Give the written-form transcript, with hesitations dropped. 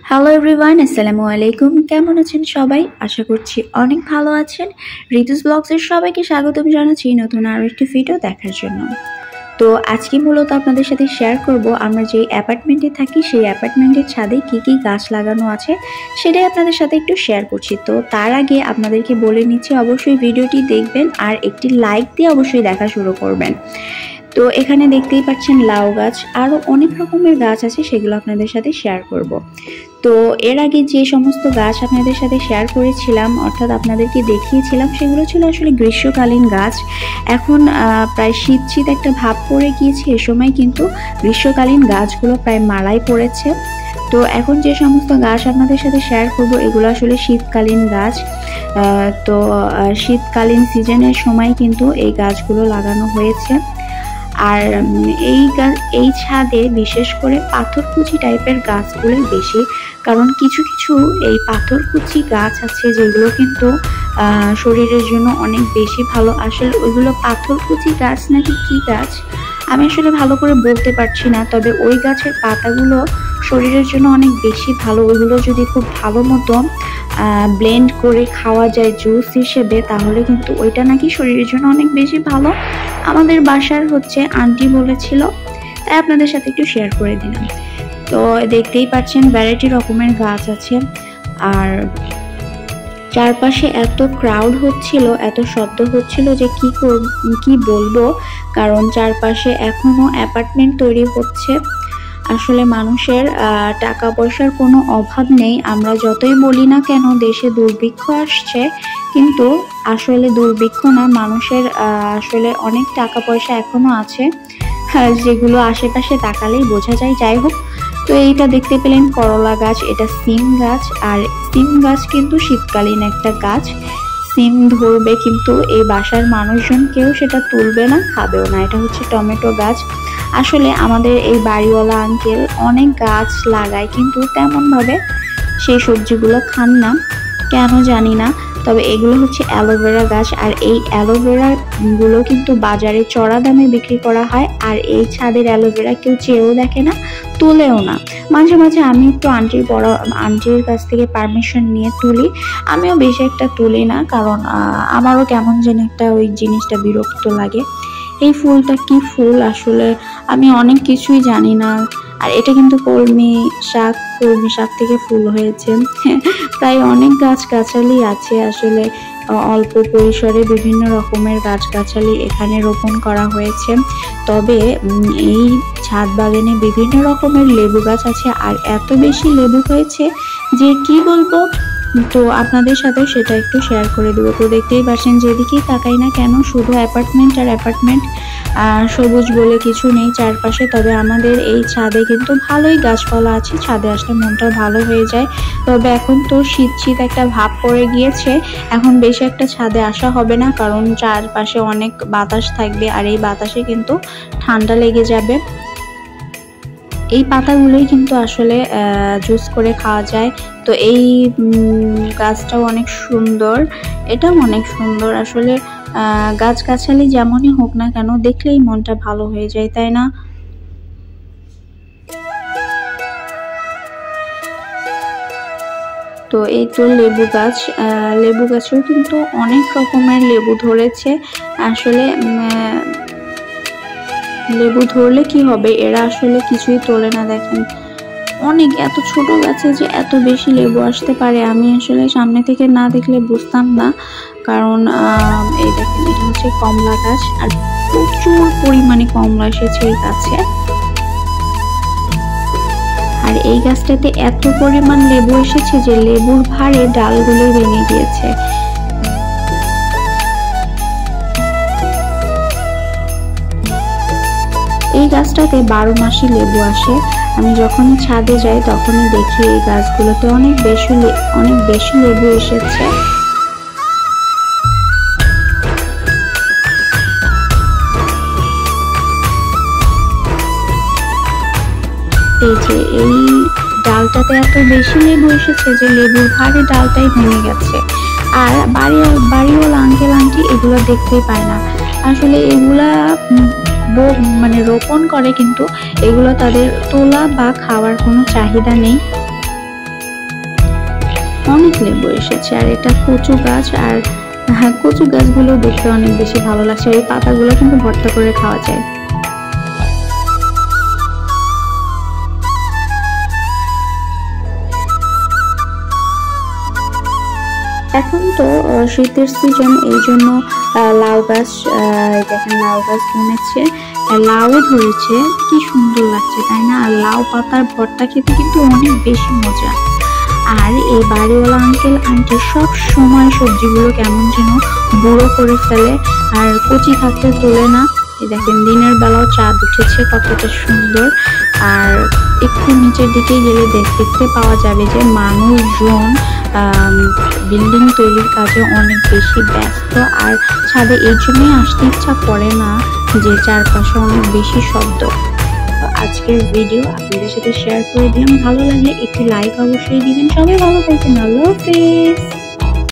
Hello everyone, আসসালামু আলাইকুম। কেমন আছেন সবাই? আশা করছি অনেক ভালো আছেন। ঋতুস ব্লগসের সবাইকে স্বাগতম জানাচ্ছি নতুন আরও একটি ভিডিও দেখার জন্য। তো আজকে মূলত আপনাদের সাথে শেয়ার করব আমরা যে অ্যাপার্টমেন্টে থাকি সেই অ্যাপার্টমেন্টের ছাদে কি কি গাছ লাগানো আছে সেটাই আপনাদের সাথে একটু শেয়ার করছি। তো তার আগে আপনাদেরকে বলে নিচ্ছি অবশ্যই ভিডিওটি দেখবেন আর একটি লাইক দিয়ে অবশ্যই দেখা শুরু করবেন। তো এখানে দেখতেই পাচ্ছেন লাউ গাছ, আরও অনেক রকমের গাছ আছে, সেগুলো আপনাদের সাথে শেয়ার করব। তো এর আগে যে সমস্ত গাছ আপনাদের সাথে শেয়ার করেছিলাম অর্থাৎ আপনাদেরকে দেখিয়েছিলাম সেগুলো ছিল আসলে গ্রীষ্মকালীন গাছ। এখন প্রায় শীত শীত একটা ভাব পড়ে গিয়েছে, এ সময় কিন্তু গ্রীষ্মকালীন গাছগুলো প্রায় মারাই পড়েছে। তো এখন যে সমস্ত গাছ আপনাদের সাথে শেয়ার করব এগুলো আসলে শীতকালীন গাছ। তো শীতকালীন সিজনের সময় কিন্তু এই গাছগুলো লাগানো হয়েছে। আর এই ছাদে বিশেষ করে পাথরকুচি টাইপের গাছগুলো বেশি, কারণ কিছু কিছু এই পাথরকুচি গাছ আছে যেগুলো কিন্তু শরীরের জন্য অনেক বেশি ভালো। আসলে ওইগুলো পাথরকুচি গাছ নাকি কি গাছ আমি আসলে ভালো করে বলতে পারছি না, তবে ওই গাছের পাতাগুলো শরীরের জন্য অনেক বেশি ভালো। ওইগুলো যদি খুব ভালো মতো ব্লেন্ড করে খাওয়া যায় জুস হিসেবে তাহলে কিন্তু ওইটা নাকি শরীরের জন্য অনেক বেশি ভালো। আমাদের বাসার আন্টি বলেছিল, তাই আপনাদের সাথে একটু শেয়ার করে দিলাম। তো দেখতেই পাচ্ছেন ভ্যারাইটি রকমের গাছ আছে। আর চারপাশে এত ক্রাউড হচ্ছিল, এত শব্দ হচ্ছিল যে কি বলবো, কারণ চারপাশে এখনো অ্যাপার্টমেন্ট তৈরি হচ্ছে। আসলে মানুষের টাকা পয়সার কোনো অভাব নেই। আমরা যতই বলি না কেন দেশে দুর্ভিক্ষ আসছে, কিন্তু আসলে দুর্ভিক্ষ না, মানুষের আসলে অনেক টাকা পয়সা এখনো আছে, যেগুলো আশেপাশে তাকালেই বোঝা যায়। যাই হোক, তো এইটা দেখতে পেলেন করলা গাছ, এটা সিম গাছ। আর সিম গাছ কিন্তু শীতকালীন একটা গাছ। সিম ধরবে কিন্তু এই বাসার মানুষজন কেউ সেটা তুলবে না, খাবেও না। এটা হচ্ছে টমেটো গাছ। আসলে আমাদের এই বাড়িওয়ালা আঙ্কেল অনেক গাছ লাগায়, কিন্তু তেমনভাবে সেই সবজিগুলো খান না, কেন জানি না। তবে এগুলো হচ্ছে অ্যালোভেরা গাছ, আর এই অ্যালোভেরা গুলো কিন্তু বাজারে চড়া দামে বিক্রি করা হয়। আর এই ছাদের অ্যালোভেরা কেউ চেয়েও দেখে না, তুলেও না। মাঝে মাঝে আমি একটু আন্টির কাছ থেকে পারমিশন নিয়ে তুলি, আমিও বেশি একটা তুলি না, কারণ আমারও কেমন যেন একটা ওই জিনিসটা বিরক্ত লাগে। এই ফুলটা কি ফুল আসলে আমি অনেক কিছুই জানি না। আর এটা কিন্তু কলমি শাক থেকে ফুল হয়েছে। তাই অনেক গাছগাছালি আছে, আসলে অল্প পরিসরে বিভিন্ন রকমের গাছগাছালি এখানে রোপণ করা হয়েছে। তবে এই ছাদ বাগানে বিভিন্ন রকমের লেবু গাছ আছে, আর এত বেশি লেবু হয়েছে যে কি বলবো। তো আপনাদের সাথেও সেটা একটু শেয়ার করে দেবো। তো দেখতেই পাচ্ছেন যেদিকেই তাকাই না কেন শুধু অ্যাপার্টমেন্ট আর অ্যাপার্টমেন্ট, সবুজ বলে কিছু নেই চারপাশে। তবে আমাদের এই ছাদে কিন্তু ভালোই গাছপালা আছে, ছাদে আসলে মনটা ভালো হয়ে যায়। তবে এখন তো শীত শীত একটা ভাব পড়ে গিয়েছে, এখন বেশি একটা ছাদে আসা হবে না, কারণ চারপাশে অনেক বাতাস থাকবে, আর এই বাতাসে কিন্তু ঠান্ডা লেগে যাবে। এই পাতাগুলোই কিন্তু আসলে জুস করে খাওয়া যায়। তো এই গাছটাও অনেক সুন্দর, এটাও অনেক সুন্দর। আসলে গাছগাছালি যেমনই হোক না কেন দেখলেই মনটা ভালো হয়ে যায়, তাই না? তো এই তো লেবু গাছ, লেবু গাছেও কিন্তু অনেক রকমের লেবু ধরেছে। আসলে লেবু ধরলে কি হবে, এরা আসলে কিছুই তোলে না। দেখেন অনেক এত ছোট গাছে যে এত বেশি লেবু আসতে পারে আমি আসলে সামনে থেকে না দেখলে বুঝতাম না। কারণ এই দেখেন এটা হচ্ছে কমলা গাছ, আর প্রচুর পরিমাণে কমলা এসেছে এই গাছে। আর এই গাছটাতে এত পরিমাণ লেবু এসেছে যে লেবুর ভারে ডালগুলো ভেঙে গিয়েছে। এই গাছটাতে 12 মাসই লেবু আসে। আমি যখনই ছাদে যাই তখনই দেখি এই গাছগুলোতে অনেক বেশি লেবু এসেছে। এই যে এই ডালটাতে এত বেশি লেবু এসেছে যে লেবুর ভারে ডালটাই ভেঙে গেছে। আর বাড়িওয়ালা আঙ্কেল আন্টি এগুলো দেখতেই পায় না। আসলে এগুলা মানে রোপণ করে, কিন্তু এগুলো তাদের তোলা বা খাওয়ার কোনো চাহিদা নেই। অনেক লেবু এসেছে। আর এটা কচু গাছ, আর হ্যাঁ, কচু গাছগুলো দেখতে অনেক বেশি ভালো লাগছে। এই পাতাগুলো কিন্তু ভর্তা করে খাওয়া যায়। এখন তো শীতের সিজন, এই জন্য লাউ গাছ, দেখেন লাউ গাছ বনেছে, লাউ ধরেছে, কি সুন্দর লাগছে তাই না? আর লাউ পাতার ভর্তা খেতে কিন্তু অনেক বেশি মজা। আর এই বাড়িওয়ালা আঙ্কেল আন্টি সব সময় সবজিগুলো কেমন যেন বুড়ো করে ফেলে, আর কচি থাকতে তোলে না। এই দেখেন দিনের বেলাও চাঁদ উঠেছে, কতটা সুন্দর। আর একটু নিচের দিকে গেলে দেখতে পাওয়া যাবে যে মানুষজন বিল্ডিং তৈরির কাজে অনেক বেশি ব্যস্ত। আর ছাদে এই জন্যই আসতে ইচ্ছা করে না যে চারপাশে অনেক বেশি শব্দ। আজকের ভিডিও আপনাদের সাথে শেয়ার করে দিলাম। ভালো লাগলে একটি লাইক অবশ্যই দিবেন। সবাই ভালো থাকবেন। আল্লাহ হাফেজ।